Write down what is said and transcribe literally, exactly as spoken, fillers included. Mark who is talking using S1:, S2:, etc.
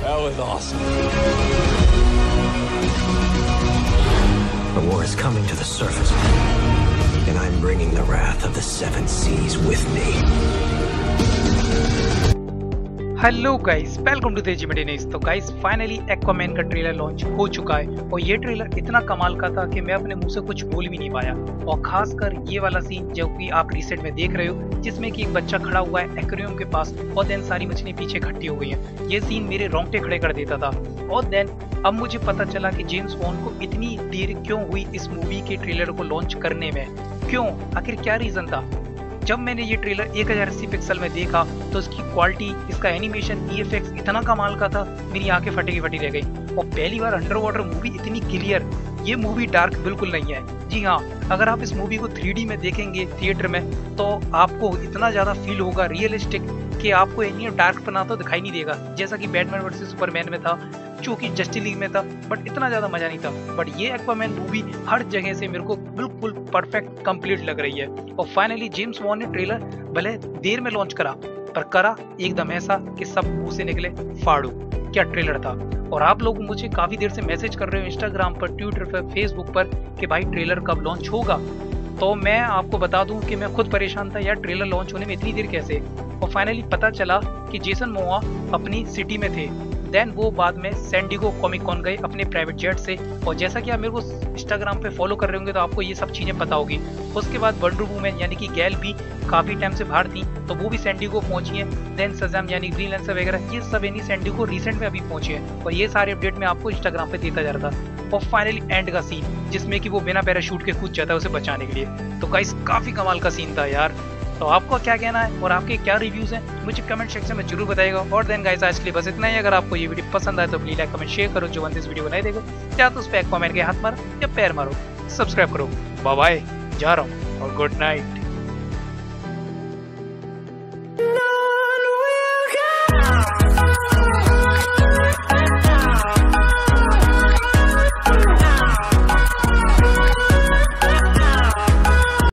S1: That was awesome.
S2: The war is coming to the surface, and I'm bringing the wrath of the seven seas with me.
S3: Hello guys, welcome to the news. तो guys finally Aquaman का trailer launch हो चुका है और ये trailer इतना कमाल का था कि मैं अपने मुंह से कुछ बोल भी नहीं पाया। और खासकर ये वाला सीन जो कि आप रिसेंट में देख रहे हो, जिसमें कि एक बच्चा खड़ा हुआ है एक्वेरियम के पास और देन सारी मछलियां पीछे इकट्ठी हो गई हैं। ये सीन मेरे रोंगटे खड़े कर देता था। और देन अब मुझे पता चला कि जेम्स बॉन्ड को इतनी देर क्यों हुई इस मूवी के ट्रेलर को लॉन्च करने में, क्यों, आखिर क्या रीजन था। जब मैंने ये ट्रेलर एक हज़ार अस्सी पिक्सल में देखा तो इसकी क्वालिटी, इसका एनिमेशन, वीएफएक्स इतना कमाल का था, मेरी आंखें फटी की फटी रह गई। और पहली बार अंडर वाटर मूवी इतनी क्लियर। ये मूवी डार्क बिल्कुल नहीं है। जी हाँ, अगर आप इस मूवी को थ्री डी में देखेंगे थिएटर में तो आपको इतना ज्यादा फील होगा रियलिस्टिक कि आपको इतनी डार्क बना तो दिखाई नहीं देगा, जैसा कि बैटमैन वर्सेस सुपरमैन में था, जो कि जस्टिस लीग में था, बट इतना ज्यादा मजा नहीं था। बट ये एक्वामैन मूवी हर जगह से मेरे को बिल्कुल परफेक्ट कंप्लीट लग रही है। और फाइनली जेम्स बॉन्ड ने ट्रेलर भले देर में लॉन्च करा, पर करा एकदम ऐसा कि सब मुंह से निकले फाड़ू। क्या ट्रेलर था। और आप लोग मुझे काफी देर से मैसेज कर रहे हो इंस्टाग्राम पर, ट्विटर पर, फेसबुक पर कि भाई ट्रेलर कब लॉन्च होगा। तो मैं आपको बता दूं कि मैं खुद परेशान था यार, ट्रेलर लॉन्च होने में इतनी देर कैसे। और फाइनली पता चला कि जेसन मोआ अपनी सिटी में थे। देन वो बाद में सैन डिएगो कॉमिक कॉन गए अपने प्राइवेट जेट से। और जैसा कि आप मेरे को इंस्टाग्राम पे फॉलो कर रहे होंगे तो आपको ये सब चीजें पता होगी। उसके बाद वंडर वुमन यानी कि गैल भी काफी टाइम से बाहर थी, तो वो भी सैन डिएगो पहुंची है। देन शज़ाम यानी ग्रीन लैंसर वगैरह ये सब यानी सैन डिएगो रिसेंट में अभी पहुंचे हैं। और ये सारे अपडेट मैं आपको इंस्टाग्राम पे देता जा रहा था। और फाइनली एंड का सीन जिसमें कि वो बिना पैराशूट के कूद जाता है उसे बचाने के लिए। तो गाइस काफी कमाल का सीन था यार। तो आपको क्या कहना है और आपके क्या रिव्यूज हैं मुझे कमेंट सेक्शन में जरूर बताइएगा। और देन गाइस आज के लिए बस इतना ही। अगर आपको ये वीडियो पसंद आए तो प्लीज लाइक कमेंट शेयर करो। जो बंदे इस वीडियो को नहीं देखे या तो उस पर एक्वामैन के हाथ मारो या पैर मारो, सब्सक्राइब करो। बाय बाय, जा रहा हूँ और गुड नाइट।